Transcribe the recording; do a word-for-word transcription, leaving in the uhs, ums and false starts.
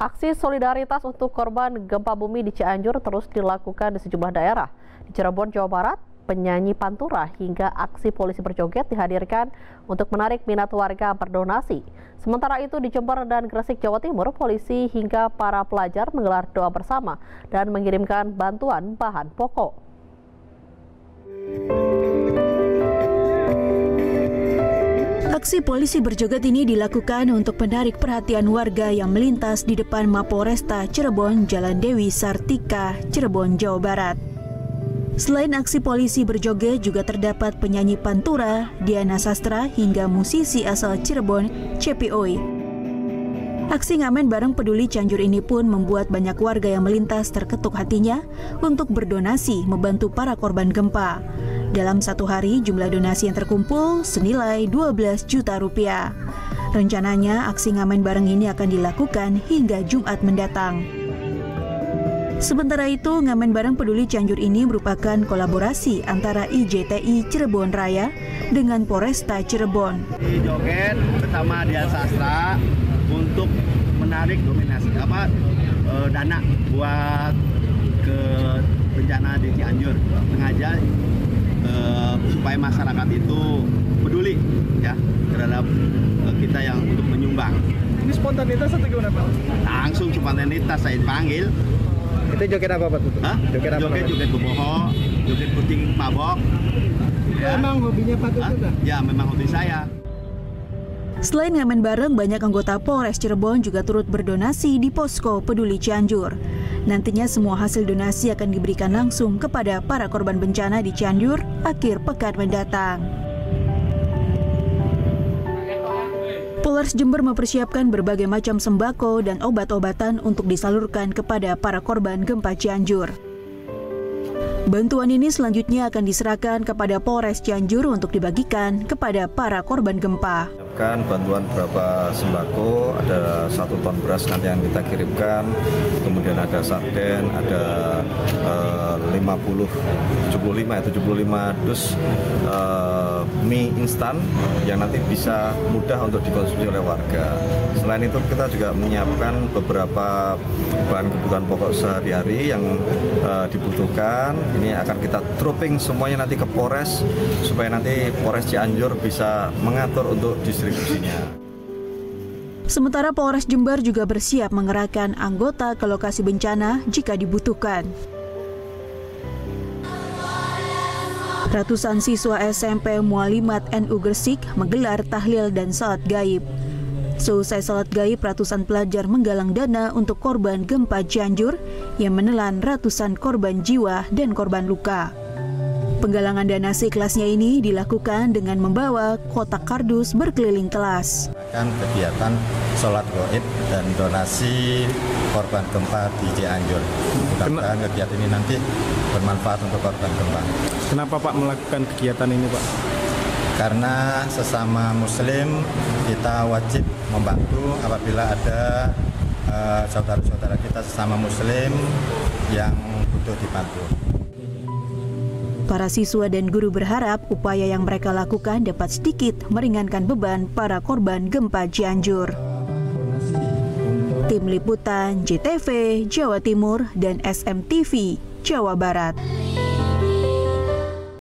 Aksi solidaritas untuk korban gempa bumi di Cianjur terus dilakukan di sejumlah daerah. Di Cirebon, Jawa Barat, penyanyi pantura hingga aksi polisi berjoget dihadirkan untuk menarik minat warga berdonasi. Sementara itu di Jember dan Gresik, Jawa Timur, polisi hingga para pelajar menggelar doa bersama dan mengirimkan bantuan bahan pokok. Aksi polisi berjoget ini dilakukan untuk menarik perhatian warga yang melintas di depan Mapolresta Cirebon, Jalan Dewi Sartika, Cirebon, Jawa Barat. Selain aksi polisi berjoget, juga terdapat penyanyi pantura, Diana Sastra, hingga musisi asal Cirebon, Cepi Oi. Aksi ngamen bareng peduli Cianjur ini pun membuat banyak warga yang melintas terketuk hatinya untuk berdonasi membantu para korban gempa. Dalam satu hari, jumlah donasi yang terkumpul senilai dua belas juta rupiah. Rencananya, aksi ngamen bareng ini akan dilakukan hingga Jumat mendatang. Sementara itu, ngamen bareng peduli Cianjur ini merupakan kolaborasi antara I J T I Cirebon Raya dengan Polresta Cirebon. Joget bersama Diana Sastra untuk menarik dominasi apa e, dana buat ke bencana di Cianjur. Sengaja Uh, supaya masyarakat itu peduli ya terhadap uh, kita yang untuk menyumbang. Ini spontanitas atau gimana Pak? Langsung spontanitas saya panggil. Itu joget apa Pak? Hah? Joget apa? Joget joget boboho, joget puting mabok. Ya. Memang hobinya Pak itu dah? Ya memang hobi saya. Selain ngamen bareng, banyak anggota Polres Cirebon juga turut berdonasi di posko peduli Cianjur. Nantinya semua hasil donasi akan diberikan langsung kepada para korban bencana di Cianjur akhir pekan mendatang. Polres Jember mempersiapkan berbagai macam sembako dan obat-obatan untuk disalurkan kepada para korban gempa Cianjur. Bantuan ini selanjutnya akan diserahkan kepada Polres Cianjur untuk dibagikan kepada para korban gempa. Kan bantuan beberapa sembako, ada satu ton beras nanti yang kita kirimkan, kemudian ada sarden, ada uh, lima puluh, tujuh puluh lima, tujuh puluh lima dus uh, mie instan yang nanti bisa mudah untuk dikonsumsi oleh warga. Selain itu kita juga menyiapkan beberapa bahan kebutuhan pokok sehari-hari yang uh, dibutuhkan. Ini akan kita dropping semuanya nanti ke Polres supaya nanti Polres Cianjur bisa mengatur untuk distribusinya. Sementara Polres Jember juga bersiap mengerahkan anggota ke lokasi bencana jika dibutuhkan. Ratusan siswa S M P Mualimat N U Gresik menggelar tahlil dan salat gaib. Seusai salat gaib, ratusan pelajar menggalang dana untuk korban gempa Cianjur yang menelan ratusan korban jiwa dan korban luka. Penggalangan dana kelasnya ini dilakukan dengan membawa kotak kardus berkeliling kelas. Kan kegiatan sholat gaib dan donasi korban gempa di Cianjur. Mudah-mudahan kegiatan ini nanti bermanfaat untuk korban gempa. Kenapa Pak melakukan kegiatan ini Pak? Karena sesama Muslim kita wajib membantu apabila ada saudara-saudara uh, kita sesama Muslim yang butuh dibantu. Para siswa dan guru berharap upaya yang mereka lakukan dapat sedikit meringankan beban para korban gempa Cianjur. Tim Liputan J T V Jawa Timur dan S M T V Jawa Barat.